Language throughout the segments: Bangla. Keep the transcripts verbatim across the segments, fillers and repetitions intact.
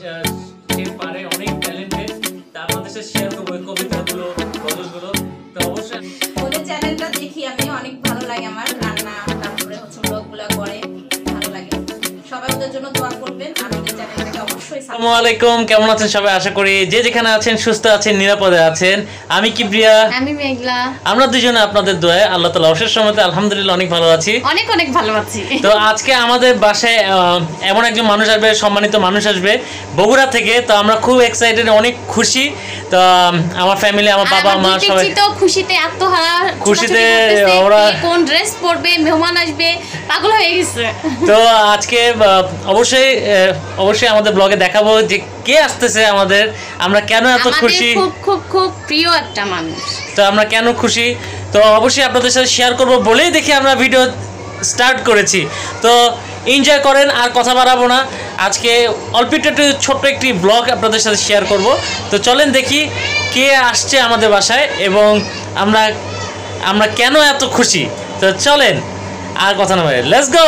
সে পারে, অনেক ট্যালেন্টেড। তার মধ্যে সে শেয়ার করবে কবিতাগুলো, গজলগুলো। তো অবশ্যই ওদের চ্যানেলটা দেখি আমি, অনেক ভালো লাগে আমার রান্না, তারপরে হচ্ছে ব্লগগুলো করে ভালো লাগে। সবাই ওদের জন্য দোয়া করবেন আর ওদের চ্যানেলটাকে অবশ্যই। আসসালামু আলাইকুম, কেমন আছেন সবাই? আশা করি যে যেখানে আছেন সুস্থ আছেন, নিরাপদে আছেন। আমি কিবরিয়া, আমি মেঘলা। আমরা দুজনে আপনাদের দোয়ায় আল্লাহ তাআলা অশেষ রহমতে আলহামদুলিল্লাহ অনেক ভালো আছি, অনেক অনেক ভালো আছি। তো আজকে আমাদের বাসায় এমন একজন মানুষ আসবে, সম্মানিত মানুষ আসবে বগুড়া থেকে। তো আমরা খুব এক্সাইটেড, অনেক খুশি। তো আমার ফ্যামিলি, আমার বাবা মা সবাই তো খুশিতে আত্মহারা, খুশিতে ওরা কোন ড্রেস পরবে, মেহমান আসবে, পাগল হয়ে গেছে। তো আজকে অবশ্যই অবশ্যই আমাদের ব্লগে দেখাবো যে কে আসতেছে আমাদের, আমরা কেন এত খুশি, খুব খুব খুব প্রিয় একটা মানুষ। তো আমরা কেন খুশি তো অবশ্যই আপনাদের সাথে শেয়ার করব বলেই দেখি আমরা ভিডিও স্টার্ট করেছি। তো এনজয় করেন, আর কথা বাড়াবো না। আজকে অল্প একটু ছোট্ট একটি ব্লগ আপনাদের সাথে শেয়ার করব। তো চলেন দেখি কে আসছে আমাদের বাসায় এবং আমরা আমরা কেন এত খুশি। তো চলেন আর কথা না বলে লেটস গো।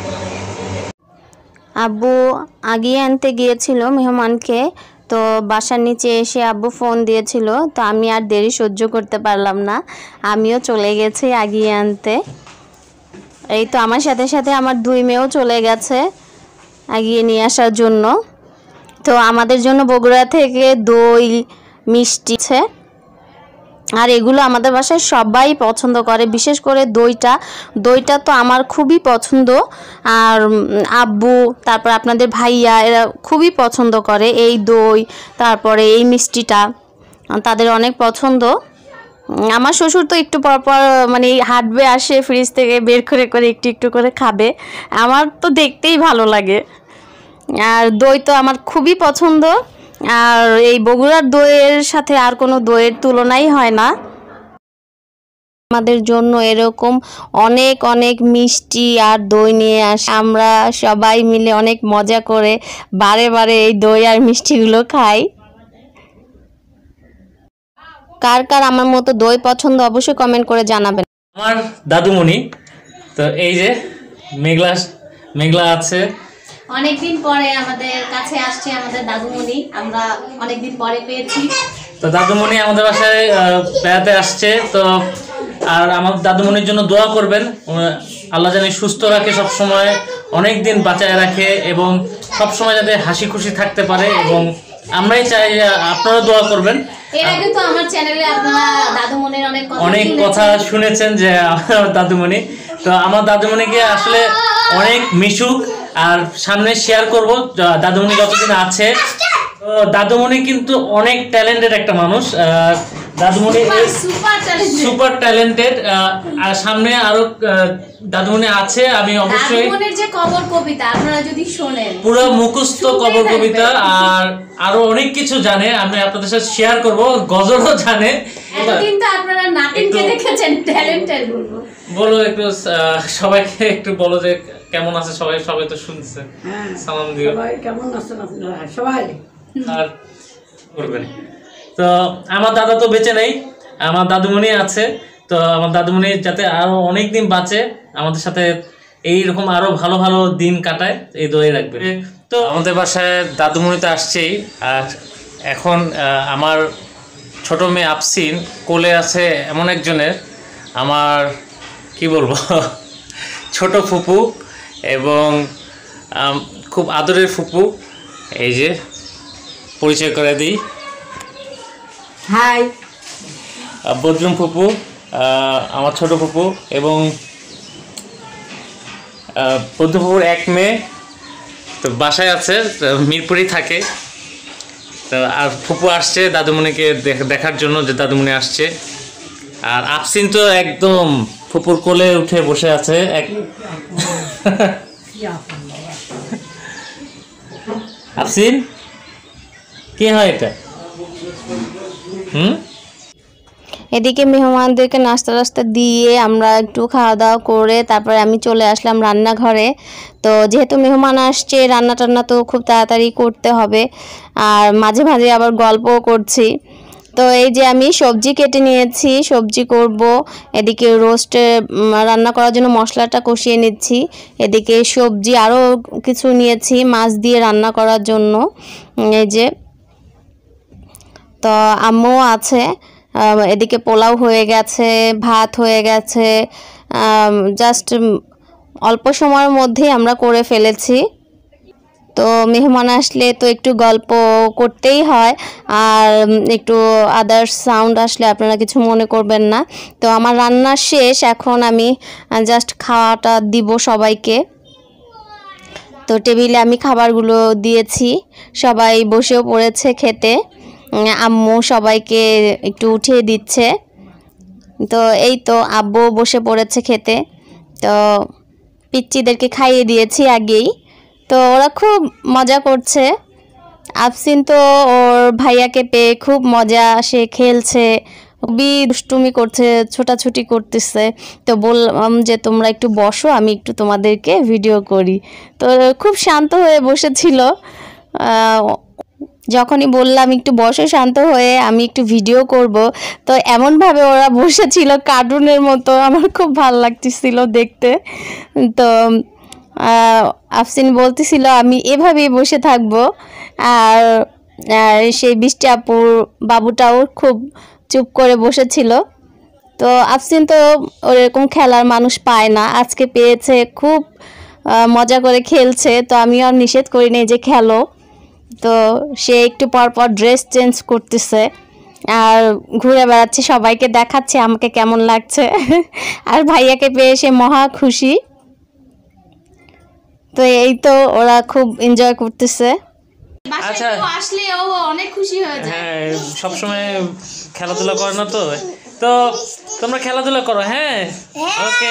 আব্বু আগিয়ে আনতে গিয়েছিল মেহমানকে, তো বাসার নিচে এসে আব্বু ফোন দিয়েছিল, তো আমি আর দেরি সহ্য করতে পারলাম না, আমিও চলে গেছি আগিয়ে আনতে। এই তো আমার সাথে সাথে আমার দুই মেয়েও চলে গেছে আগিয়ে নিয়ে আসার জন্য। তো আমাদের জন্য বগুড়া থেকে দই মিষ্টি আছে, আর এগুলো আমাদের বাসায় সবাই পছন্দ করে, বিশেষ করে দইটা দইটা তো আমার খুবই পছন্দ। আর আব্বু, তারপর আপনাদের ভাইয়া, এরা খুবই পছন্দ করে এই দই, তারপরে এই মিষ্টিটা তাদের অনেক পছন্দ। আমার শ্বশুর তো একটু পর পর মানে হাঁটবে, আসে ফ্রিজ থেকে বের করে করে একটু একটু করে খাবে, আমার তো দেখতেই ভালো লাগে। আর দই তো আমার খুবই পছন্দ, আর এই বগুড়ার দইয়ের সাথে আর কোনো দইয়ের তুলনাই হয় না। আমাদের জন্য এরকম অনেক অনেক মিষ্টি আর দই নিয়ে আসে, আমরা সবাই মিলে অনেক মজা করে বারে বারে এই দই আর মিষ্টিগুলো খাই। কার কার আমার মতো দই পছন্দ অবশ্যই কমেন্ট করে জানাবেন। আমার দাদুমণি, তো এই যে মেঘলা মেঘলা আছে, অনেকদিন পরে আমাদের কাছে আসছে আমাদের দাদুমণি, আমরা অনেকদিন পরে পেয়েছি। তো দাদুমণি আমাদের বাসায় বেড়াতে আসছে। তো আর আমার দাদুমণির জন্য দোয়া করবেন, আল্লাহ জানি সুস্থ রাখে, সব সময় অনেক দিন বাঁচায় রাখে এবং সব সময় যাতে হাসি খুশি থাকতে পারে, এবং আমরাই চাই আপনারা দোয়া করবেন। এর আগে তো আমার চ্যানেলে আপনারা দাদুমণির অনেক কথা অনেক কথা শুনেছেন যে আমার দাদুমণি, তো আমার দাদুমণিকে আসলে অনেক মিশুক, আর সামনে শেয়ার করব দাদুমণি যতদিন আছে। তো দাদুমণি কিন্তু অনেক ট্যালেন্টেড একটা মানুষ, দাদুমণি সুপার ট্যালেন্টেড। আর সামনে আরো দাদুমণি আছে, আমি অবশ্যই দাদুমণির যে কবর কবিতা আপনারা যদি শুনেন, পুরো মুখস্থ কবর কবিতা আর আরো অনেক কিছু জানে, আমি আপনাদের সাথে শেয়ার করব, গজলও জানে। এতদিন তো আপনারা নাতিনকে দেখেছেন, ট্যালেন্টেড বলবো। বলো একটু সবাইকে একটু বলো যে কেমন আছে সবাই, সবাই তো শুনছে, সালাম দিও। সবাই কেমন আছেন আপনারা সবাই? আর করবেন। তো আমার দাদা তো বেঁচে নেই, আমার দাদুমণি আছে। তো আমার দাদুমণি যাতে আরো অনেক দিন বাঁচে, আমাদের সাথে এইরকম আরো ভালো ভালো দিন কাটায়, এই দোয়াই রাখবে। তো আমাদের বাসায় দাদুমণি তো আসছেই, আর এখন আমার ছোট মেয়ে আফসিন কোলে আছে এমন একজনের, আমার কি বলবো ছোট ফুপু, এবং খুব আদরের ফুপু। এই যে পরিচয় করে দিই, হাই, বদরুম ফুপু আমার ছোট ফুপু, এবং বদরুম ফুপুর এক মেয়ে, তো বাসায় আছে, মিরপুরেই থাকে। তো আর ফুপু আসছে দাদুমণিকে দেখার জন্য, যে দাদুমণি আসছে। আর আফসিন তো একদম ফুপুর কোলে উঠে বসে আছে। এক আফসিন কি হয় এটা? হুম এদিকে মেহমানদেরকে নাস্তা টাস্তা দিয়ে আমরা একটু খাওয়া দাওয়া করে তারপরে আমি চলে আসলাম রান্নাঘরে। তো যেহেতু মেহমান আসছে, রান্না টান্না তো খুব তাড়াতাড়ি করতে হবে, আর মাঝে মাঝে আবার গল্পও করছি। তো এই যে আমি সবজি কেটে নিয়েছি, সবজি করব। এদিকে রোস্টে রান্না করার জন্য মশলাটা কষিয়ে নিচ্ছি। এদিকে সবজি আরও কিছু নিয়েছি মাছ দিয়ে রান্না করার জন্য। এই যে তো আম্মু আছে, এদিকে পোলাও হয়ে গেছে, ভাত হয়ে গেছে। জাস্ট অল্প সময়ের মধ্যেই আমরা করে ফেলেছি। তো মেহমান আসলে তো একটু গল্প করতেই হয়, আর একটু আদার্স সাউন্ড আসলে আপনারা কিছু মনে করবেন না। তো আমার রান্না শেষ, এখন আমি জাস্ট খাওয়াটা দিব সবাইকে। তো টেবিলে আমি খাবারগুলো দিয়েছি, সবাই বসেও পড়েছে খেতে। আম্মু সবাইকে একটু উঠিয়ে দিচ্ছে। তো এই তো আব্বু বসে পড়েছে খেতে। তো পিচ্চিদেরকে খাইয়ে দিয়েছি আগেই। তো ওরা খুব মজা করছে। আফসিন তো ওর ভাইয়াকে পেয়ে খুব মজা, সে খেলছে, খুবই দুষ্টুমি করছে, ছোটাছুটি করতেছে। তো বললাম যে তোমরা একটু বসো, আমি একটু তোমাদেরকে ভিডিও করি। তো খুব শান্ত হয়ে বসেছিল। যখনই বললাম একটু বসো শান্ত হয়ে, আমি একটু ভিডিও করব, তো এমনভাবে ওরা বসেছিল কার্টুনের মতো, আমার খুব ভালো লাগতেছিল দেখতে। তো আফসিন বলতেছিল আমি এভাবেই বসে থাকবো। আর সেই বৃষ্টি আপুর বাবুটাও খুব চুপ করে বসেছিল। তো আফসিন তো ওরকম খেলার মানুষ পায় না, আজকে পেয়েছে, খুব মজা করে খেলছে। তো আমিও আর নিষেধ করি নাই যে খেলো। তো সে একটু পর পর ড্রেস চেঞ্জ করতেছে আর ঘুরে বেড়াচ্ছে, সবাইকে দেখাচ্ছে আমাকে কেমন লাগছে। আর ভাইয়াকে পেয়ে সে মহা খুশি। তো এই তো ওরা খুব এনজয় করতেছে। আচ্ছা, আসলে ও অনেক খুশি হয়ে যায়। হ্যাঁ, সবসময় খেলাধুলা করে না, তো তো তোমরা খেলাধুলা করো। হ্যাঁ, ওকে।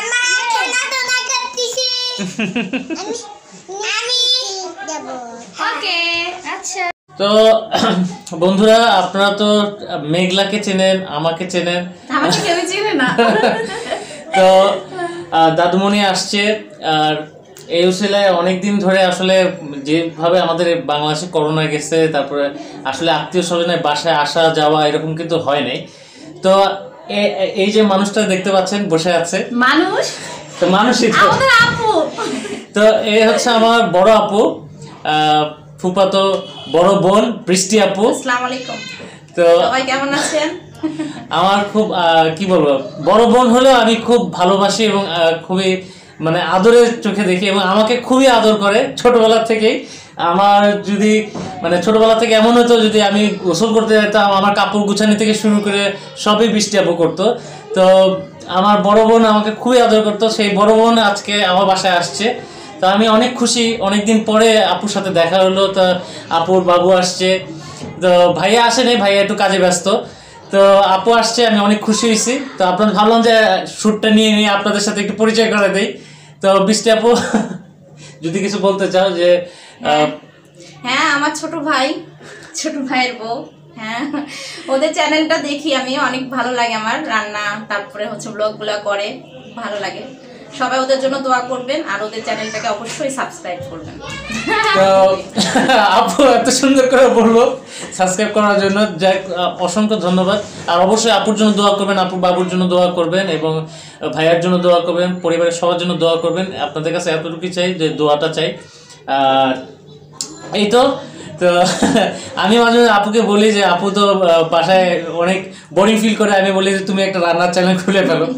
ওকে, আচ্ছা। তো বন্ধুরা, আপনারা তো মেঘলাকে চেনেন, আমাকে চেনেন, আমাকে কেউ চিনে না। তো দাদুমণি আসছে। আর এই উসিলায় অনেকদিন ধরে আসলে যেভাবে আমাদের বাংলাদেশে করোনা গেছে, তারপরে আসলে আত্মীয় স্বজনের বাসায় আসা যাওয়া এরকম কিন্তু হয় নাই। তো এই যে মানুষটা দেখতে পাচ্ছেন বসে আছে, মানুষ তো মানুষই তো আমাদের আপু। তো এই হচ্ছে আমার বড় আপু, ফুফাতো বড় বোন বৃষ্টি আপু। আসসালামু আলাইকুম। তো সবাই কেমন আছেন? আমার খুব কি বলবো, বড় বোন হলেও আমি খুব ভালোবাসি এবং খুবই মানে আদরের চোখে দেখি, এবং আমাকে খুবই আদর করে ছোটবেলা থেকেই। আমার যদি মানে ছোটবেলা থেকে এমন হতো, যদি আমি গোসল করতে যেতাম, আমার কাপড় গুছানি থেকে শুরু করে সবই বৃষ্টি আপু করতো। তো আমার বড় বোন আমাকে খুবই আদর করতো। সেই বড় বোন আজকে আমার বাসায় আসছে, তো আমি অনেক খুশি। অনেকদিন পরে আপুর সাথে দেখা হলো। তো আপুর বাবু আসছে, তো ভাইয়া আসেনি, ভাইয়া একটু কাজে ব্যস্ত। তো আপু আসছে, আমি অনেক খুশি হয়েছি। তো আপনার ভাবলাম যে শ্যুটটা নিয়ে নিয়ে আপনাদের সাথে একটু পরিচয় করে দেই। তো বৃষ্টি আপু যদি কিছু বলতে চাও যে। হ্যাঁ, আমার ছোট ভাই, ছোট ভাইয়ের বউ। হ্যাঁ, ওদের চ্যানেলটা দেখি আমি, অনেক ভালো লাগে আমার রান্না, তারপরে হচ্ছে ব্লগগুলো করে, ভালো লাগে। সবাই ওদের জন্য দোয়া করবেন, আর ওদের চ্যানেলটাকে অবশ্যই সাবস্ক্রাইব করবেন। তো আপু এত সুন্দর করে বললো সাবস্ক্রাইব করার জন্য, যাক অসংখ্য ধন্যবাদ। আর অবশ্যই আপুর জন্য দোয়া করবেন, আপুর বাবুর জন্য দোয়া করবেন, এবং ভাইয়ার জন্য দোয়া করবেন, পরিবারের সবার জন্য দোয়া করবেন। আপনাদের কাছে এতটুকুই চাই যে দোয়াটা চাই। আর এই তো তো আমি মাঝে মাঝে আপুকে বলি যে আপু তো বাসায় অনেক বোরিং ফিল করে, আমি বলি যে তুমি একটা রান্নার চ্যানেল খুলে ফেলো।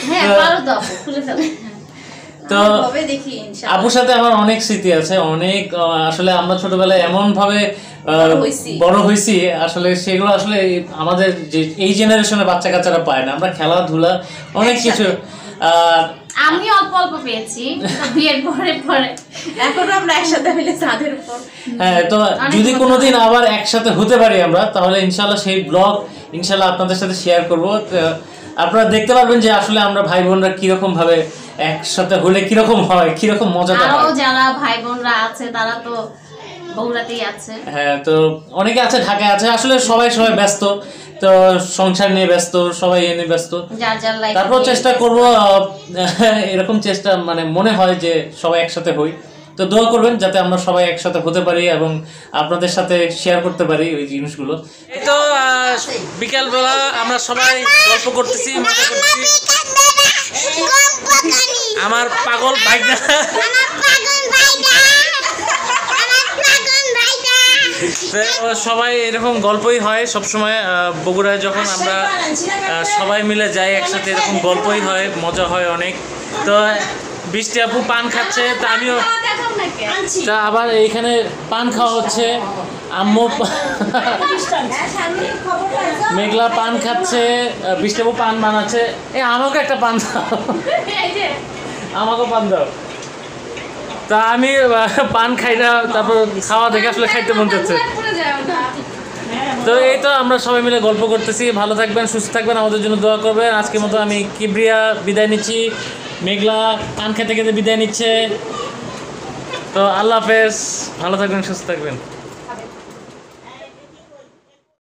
তো আপুর সাথে আমার অনেক স্মৃতি আছে, অনেক আসলে আমরা ছোটবেলায় এমন ভাবে বড় হয়েছি, আসলে সেগুলো আসলে আমাদের যে এই জেনারেশনের বাচ্চা কাচ্চারা পায় না। আমরা খেলাধুলা অনেক কিছু, আমি অল্প অল্প পেয়েছি বিয়ের পরে পরে, এখনো আমরা একসাথে মিলে ছাদের উপর। হ্যাঁ, তো যদি কোনোদিন আবার একসাথে হতে পারি আমরা, তাহলে ইনশাল্লাহ সেই ব্লগ ইনশাল্লাহ আপনাদের সাথে শেয়ার করবো। আপনারা দেখতে পারবেন যে আসলে আমরা ভাই বোনরা কিরকম ভাবে একসাথে হলে কিরকম হয়, কিরকম মজাটা হয়। যারা ভাই বোনরা আছে তারা তো বগুড়াতেই আছে। হ্যাঁ, তো অনেকে আছে ঢাকায় আছে, আসলে সবাই সবাই ব্যস্ত, তো সংসার নিয়ে ব্যস্ত, সবাই এনে ব্যস্ত। তারপর চেষ্টা করব, এরকম চেষ্টা মানে মনে হয় যে সবাই একসাথে হই। তো দোয়া করবেন যাতে আমরা সবাই একসাথে হতে পারি এবং আপনাদের সাথে শেয়ার করতে পারি ওই জিনিসগুলো। এই তো বিকালবেলা আমরা সবাই গল্প করতেছি, মজা করতেছি। আমার পাগল ভাইটা সবাই এরকম গল্পই হয় সবসময় বগুড়ায় যখন আমরা সবাই মিলে যাই একসাথে, এরকম গল্পই হয়, মজা হয় অনেক। তো বৃষ্টি আপু পান খাচ্ছে, তা আমিও, তা আবার এইখানে পান খাওয়া হচ্ছে। আম্মু মেঘলা পান খাচ্ছে, বৃষ্টি আপু পান বানাচ্ছে। এ আমাকে একটা পান দাও, আমাকেও পান দাও। তা আমি পান খাই না, তারপর খাওয়া দেখে আসলে খাইতে মন চাচ্ছে। তো এই তো আমরা সবাই মিলে গল্প করতেছি। ভালো থাকবেন, সুস্থ থাকবেন, আমাদের জন্য দোয়া করবেন। আজকের মতো আমি কিবরিয়া বিদায় নিচ্ছি, মেঘলা পান খেতে খেতে বিদায় নিচ্ছে। তো আল্লাহ হাফেজ, ভালো থাকবেন, সুস্থ থাকবেন।